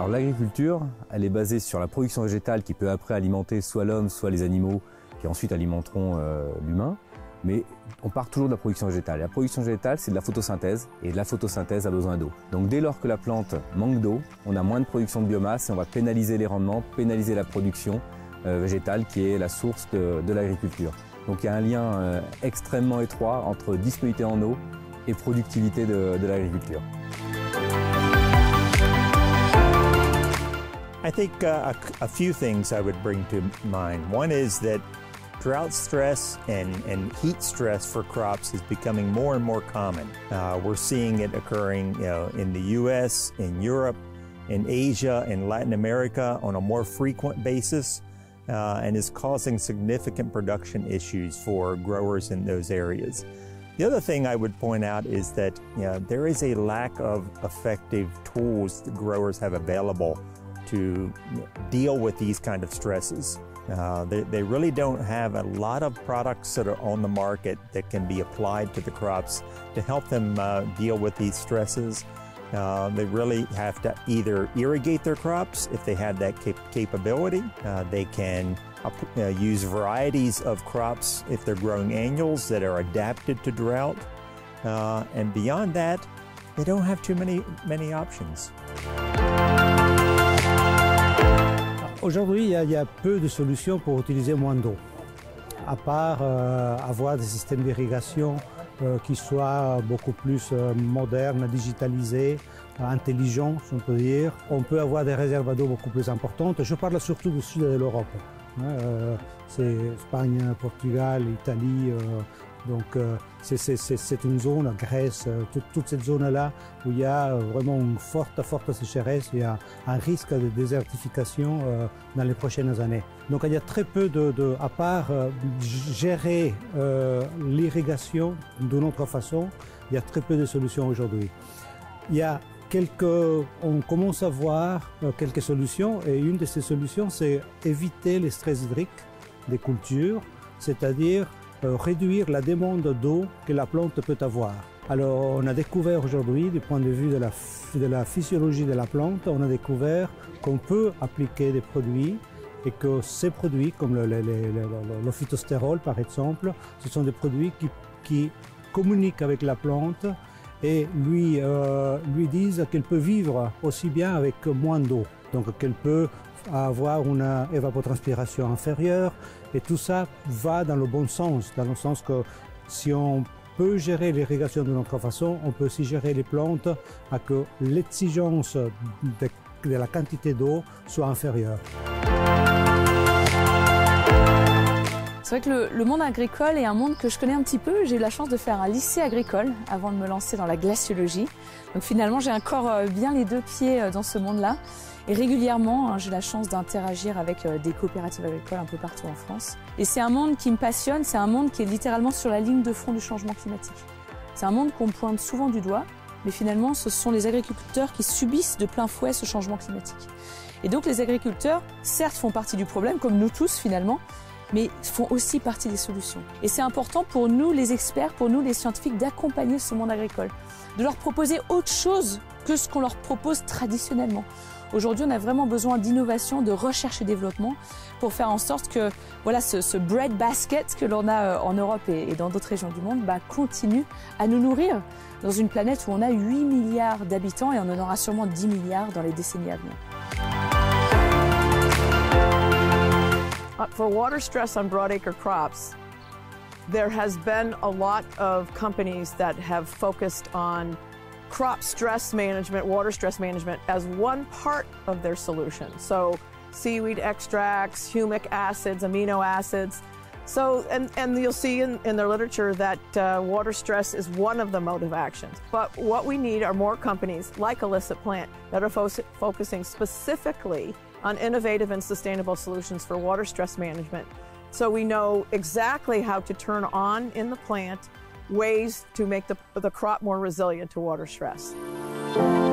Alors l'agriculture, elle est basée sur la production végétale qui peut après alimenter soit l'homme, soit les animaux qui ensuite alimenteront l'humain. Mais on part toujours de la production végétale. La production végétale, c'est de la photosynthèse et la photosynthèse a besoin d'eau. Donc dès lors que la plante manque d'eau, on a moins de production de biomasse et on va pénaliser les rendements, pénaliser la production végétale qui est la source de l'agriculture. Donc il y a un lien extrêmement étroit entre disponibilité en eau et productivité de l'agriculture. I think a few things I would bring to mind. One is that drought stress and heat stress for crops is becoming more and more common. We're seeing it occurring in the US, in Europe, in Asia, in Latin America on a more frequent basis and is causing significant production issues for growers in those areas. The other thing I would point out is that there is a lack of effective tools that growers have available to deal with these kind of stresses. They really don't have a lot of products that are on the market that can be applied to the crops to help them deal with these stresses. They really have to either irrigate their crops if they have that capability. They can use varieties of crops if they're growing annuals that are adapted to drought. And beyond that, they don't have too many options. Aujourd'hui, il y a peu de solutions pour utiliser moins d'eau, à part avoir des systèmes d'irrigation qui soient beaucoup plus modernes, digitalisés, intelligents, si on peut dire. On peut avoir des réserves d'eau beaucoup plus importantes. Je parle surtout du sud de l'Europe. C'est Espagne, Portugal, Italie. Donc c'est une zone, Grèce, toute cette zone-là où il y a vraiment une forte sécheresse, il y a un risque de désertification dans les prochaines années. Donc il y a très peu à part gérer l'irrigation d'une autre façon, il y a très peu de solutions aujourd'hui. Il y a on commence à voir quelques solutions et une de ces solutions c'est éviter les stress hydriques des cultures, c'est-à-dire réduire la demande d'eau que la plante peut avoir. Alors on a découvert aujourd'hui, du point de vue de la physiologie de la plante, on a découvert qu'on peut appliquer des produits et que ces produits, comme le phytostérol par exemple, ce sont des produits qui communiquent avec la plante et lui disent qu'elle peut vivre aussi bien avec moins d'eau, donc qu'elle peut avoir une évapotranspiration inférieure et tout ça va dans le bon sens, dans le sens que si on peut gérer l'irrigation d'une autre façon, on peut aussi gérer les plantes à que l'exigence de la quantité d'eau soit inférieure. C'est vrai que le monde agricole est un monde que je connais un petit peu. J'ai eu la chance de faire un lycée agricole avant de me lancer dans la glaciologie. Donc finalement, j'ai encore bien les deux pieds dans ce monde-là. Et régulièrement, j'ai la chance d'interagir avec des coopératives agricoles un peu partout en France. Et c'est un monde qui me passionne, c'est un monde qui est littéralement sur la ligne de front du changement climatique. C'est un monde qu'on pointe souvent du doigt, mais finalement, ce sont les agriculteurs qui subissent de plein fouet ce changement climatique. Et donc les agriculteurs, certes, font partie du problème, comme nous tous finalement, mais font aussi partie des solutions. Et c'est important pour nous, les experts, pour nous, les scientifiques, d'accompagner ce monde agricole, de leur proposer autre chose que ce qu'on leur propose traditionnellement. Aujourd'hui, on a vraiment besoin d'innovation, de recherche et développement pour faire en sorte que voilà, ce bread basket que l'on a en Europe et dans d'autres régions du monde continue à nous nourrir dans une planète où on a 8 milliards d'habitants et on en aura sûrement 10 milliards dans les décennies à venir. For water stress on broadacre crops, there has been a lot of companies that have focused on crop stress management, water stress management as one part of their solution. So seaweed extracts, humic acids, amino acids. So, and you'll see in their literature that water stress is one of the mode of actions. But what we need are more companies like Illicit Plant that are focusing specifically on innovative and sustainable solutions for water stress management. So we know exactly how to turn on in the plant ways to make the crop more resilient to water stress.